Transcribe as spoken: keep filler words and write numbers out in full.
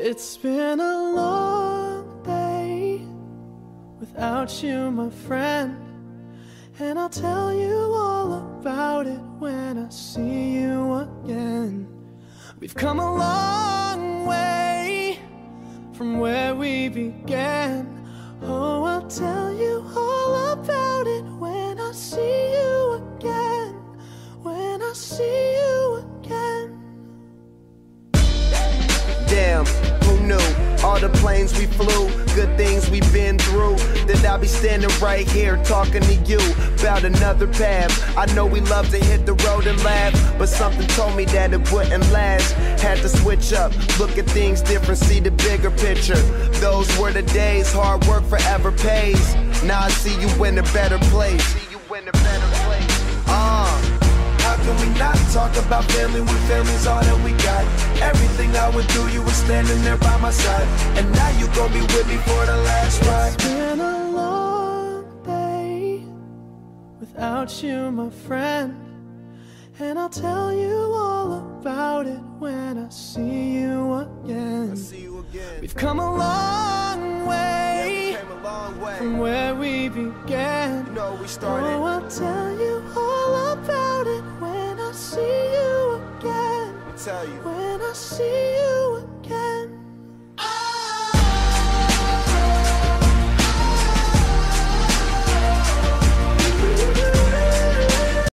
It's been a long day without you, my friend, and I'll tell you all about it when I see you again. We've come a long way from where we began. Oh, I'll tell you all about it when I see you again. When I see you again. Damn, who knew? All the planes we flew, good things we've been through, that I'll be standing right here talking to you about another path. I know we love to hit the road and laugh, but something told me that it wouldn't last. Had to switch up, look at things different, see the bigger picture. Those were the days, hard work forever pays. Now I see you in a better place. See you in a better place. Uh. How can we not talk about family when family's all that we got? Everything I went through, you were standing there by my side, and now you gon' be with me for the last ride. It's been a long day without you, my friend, and I'll tell you all about it when I see you again. I see you again. We've come a long way, yeah, we came a long way from where we began. You know, we started. Oh, I'll tell you all about it when I see you again. I'll tell you. When I see you